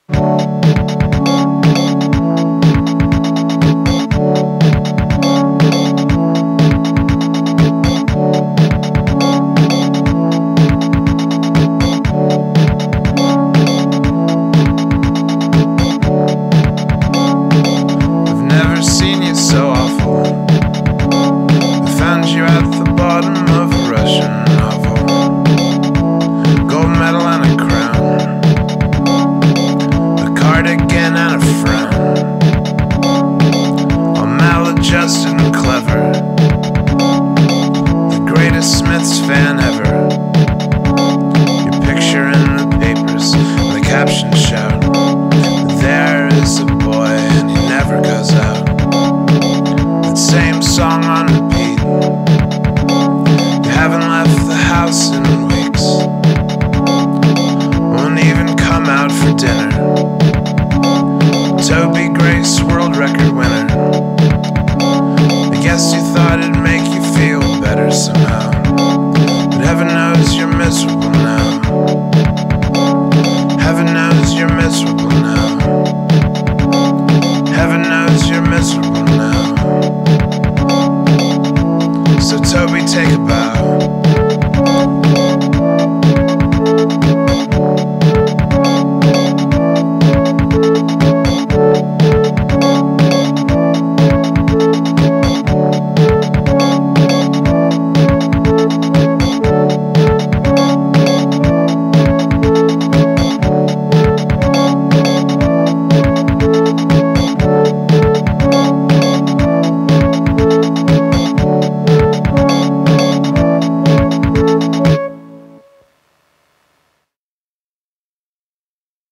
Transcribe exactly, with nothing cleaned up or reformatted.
Toby, Grace, world record winner. I guess you thought it'd make you feel better somehow, but heaven knows you're miserable now. Heaven knows you're miserable.